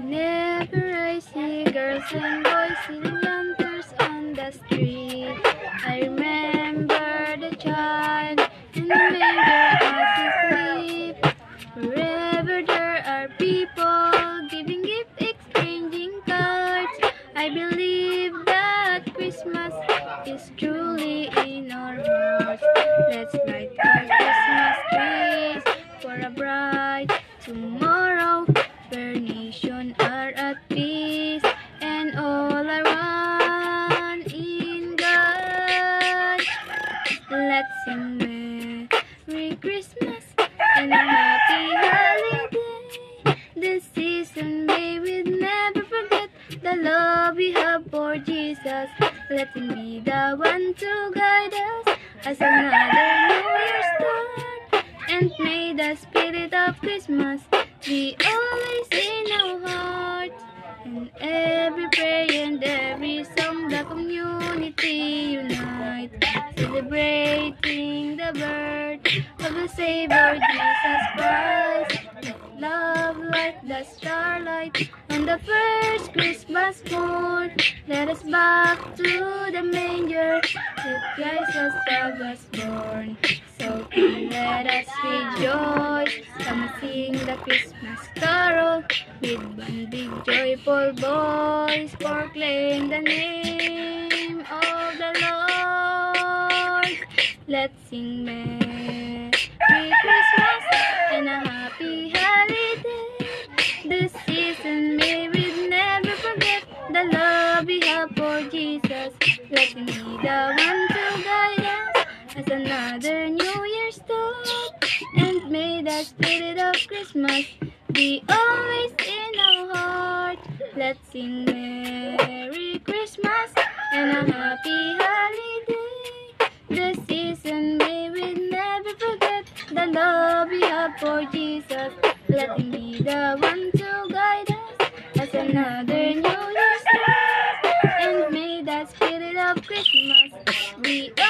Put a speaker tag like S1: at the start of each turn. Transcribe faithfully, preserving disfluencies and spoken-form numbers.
S1: Whenever I see girls and boys sitting lanterns on the street, I remember the child in the manger as he sleeps. Wherever there are people giving gifts, exchanging cards, I believe that Christmas is truly in our hearts. Let's light our Christmas trees for a bright tomorrow, where nations are at peace and all are one in God. Let's sing Merry Christmas and a Happy Holiday. This season may we never forget the love we have for Jesus. Let him be the one to guide us as another New Year start. And may the spirit of Christmas be always in our hearts. And every prayer and every song, the community unite, celebrating the birth of the Savior Jesus Christ. Let love like the starlight on the first Christmas morn. Let us back to the manger that Jesus was born. So come, let us rejoice, come sing the Christmas carol with one big joyful voice. Proclaim the name of the Lord. Let's sing Merry Christmas and a Happy Holiday. This season may we never forget the love we have for Jesus. Let him be the one to guide us as another New Year start. And may the spirit of Christmas be always in our heart. Let's sing Merry Christmas and a Happy Holiday. This season may we never forget the love we have for Jesus. Let him be the one to guide us as another New Year start. And may the spirit of Christmas be